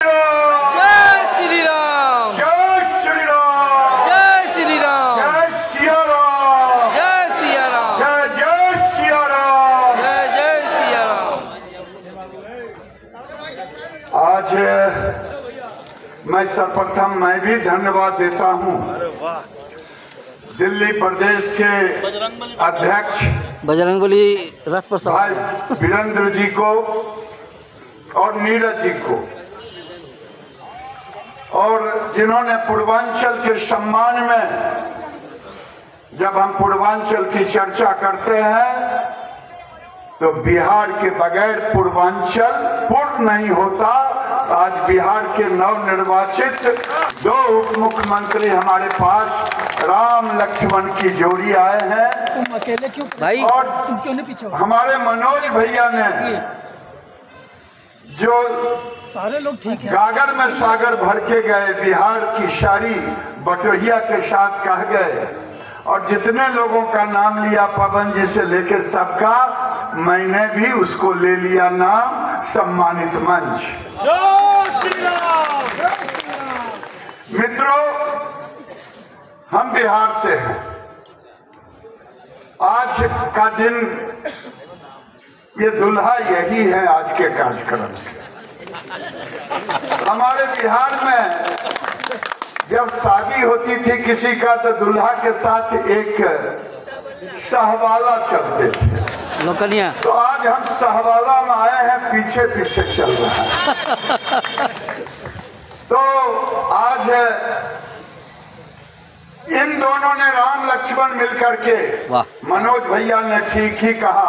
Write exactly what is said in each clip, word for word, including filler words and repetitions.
श्री राम, जय श्री राम, जय श्री राम, जय सिया राम, जय सिया राम, जय जय सिया राम, जय जय सिया राम। आज मैं सर्वप्रथम मैं भी धन्यवाद देता हूँ दिल्ली प्रदेश के अध्यक्ष बजरंगबली रथ पर भाई वीरेंद्र जी को और नीरज जी को, और जिन्होंने पूर्वांचल के सम्मान में, जब हम पूर्वांचल की चर्चा करते हैं तो बिहार के बगैर पूर्वांचल पूर्ण नहीं होता। आज बिहार के नवनिर्वाचित दो उप मुख्यमंत्री हमारे पास राम लक्ष्मण की जोड़ी आए हैं। तुम अकेले क्यों भाई? और तुम क्यों नहीं पीछे हो? हमारे मनोज भैया ने जो सारे लोग ठीक है। गागर में सागर भर के गए, बिहार की साड़ी बटोहिया के साथ कह गए, और जितने लोगों का नाम लिया पवन जी से लेकर सबका, मैंने भी उसको ले लिया नाम सम्मानित मंच। मित्रों, हम बिहार से हैं। आज का दिन ये दुल्हा यही है आज के कार्यक्रम के। हमारे बिहार में जब शादी होती थी किसी का तो दुल्हा के साथ एक सहवाला चलते थे, नौकरियां। तो आज हम सहवाला में आए हैं, पीछे पीछे चल रहा है। तो आज इन दोनों ने राम लक्ष्मण मिलकर के, मनोज भैया ने ठीक ही कहा,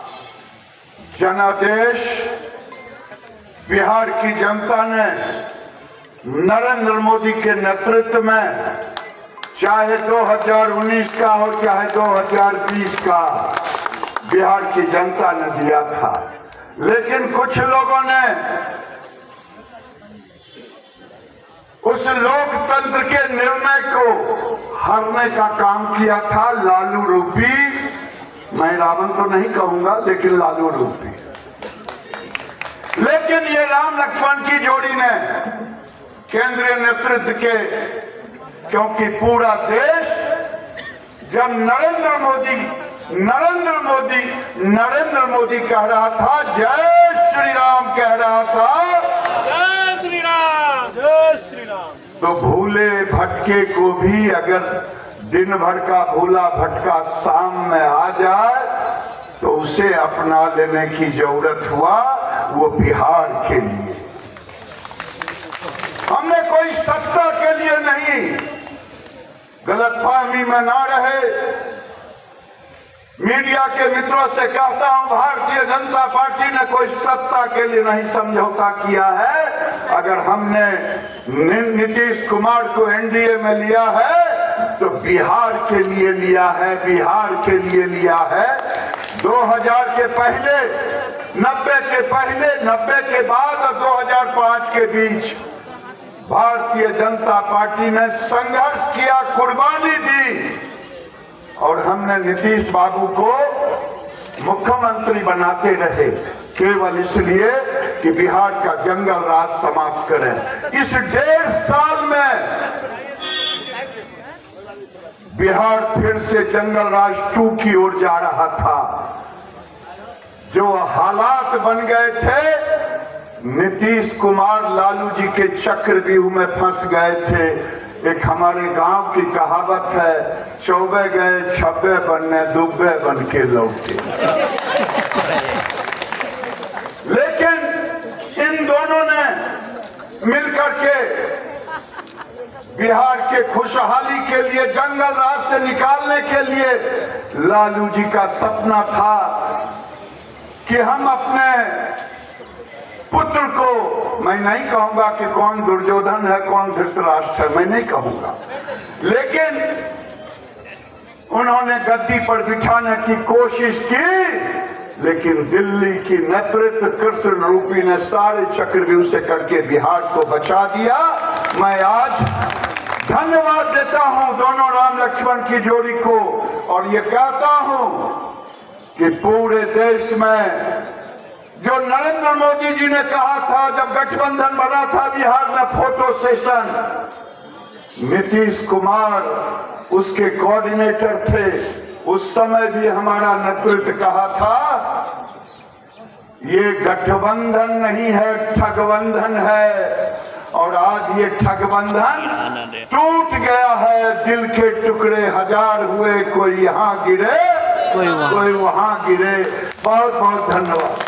जनादेश बिहार की जनता ने नरेंद्र मोदी के नेतृत्व में, चाहे दो हज़ार उन्नीस का हो चाहे दो हज़ार बीस का, बिहार की जनता ने दिया था। लेकिन कुछ लोगों ने उस लोकतंत्र के निर्णय को हरने का काम किया था, लालू रूपी, मैं रावण तो नहीं कहूंगा लेकिन लालू रूपी। लेकिन ये राम लक्ष्मण की जोड़ी ने केंद्रीय नेतृत्व के, क्योंकि पूरा देश जब नरेंद्र मोदी नरेंद्र मोदी नरेंद्र मोदी कह रहा था, जय श्री राम कह रहा था, जय श्री राम, जय श्री राम, तो भूले भटके को भी अगर दिन भर का भूला भटका शाम में आ जाए तो उसे अपना लेने की जरूरत हुआ, वो बिहार के लिए। हमने कोई सत्ता के लिए नहीं, गलतफहमी में ना रहे। मीडिया के मित्रों से कहता हूं, भारतीय जनता पार्टी ने कोई सत्ता के लिए नहीं समझौता किया है। अगर हमने नीतीश कुमार को एनडीए में लिया है तो बिहार के लिए लिया है, बिहार के लिए लिया है। दो हज़ार के पहले, नब्बे के पहले, नब्बे के बाद और दो हज़ार पाँच के बीच भारतीय जनता पार्टी ने संघर्ष किया, कुर्बानी दी, और हमने नीतीश बाबू को मुख्यमंत्री बनाते रहे, केवल इसलिए कि बिहार का जंगल राज समाप्त करें। इस डेढ़ साल में बिहार फिर से जंगल राज टू की ओर जा रहा था। जो हालात बन गए थे, नीतीश कुमार लालू जी के चक्रव्यूह में फंस गए थे। एक हमारे गांव की कहावत है, चौबे गए छब्बे बनने, दुब्बे बन के लौटे। लेकिन इन दोनों ने मिलकर के बिहार के खुशहाली के लिए, जंगल राज से निकालने के लिए, लालू जी का सपना था कि हम अपने पुत्र को, मैं नहीं कहूंगा कि कौन दुर्योधन है कौन धृतराष्ट्र है, मैं नहीं कहूंगा, लेकिन उन्होंने गद्दी पर बिठाने की कोशिश की, लेकिन दिल्ली की नेतृत्व कृष्ण रूपी ने सारे चक्रव्यूह से करके बिहार को बचा दिया। मैं आज धन्यवाद देता हूं दोनों राम लक्ष्मण की जोड़ी को, और ये कहता हूं कि पूरे देश में जो नरेंद्र मोदी जी ने कहा था जब गठबंधन बना था बिहार में फोटो सेशन, नीतीश कुमार उसके कोऑर्डिनेटर थे। उस समय भी हमारा नेतृत्व कहा था ये गठबंधन नहीं है, ठगबंधन है। और आज ये ठगबंधन टूट गया है, दिल के टुकड़े हजार हुए, कोई यहाँ गिरे कोई वहाँ। कोई वहाँ गिरे। बहुत बहुत धन्यवाद।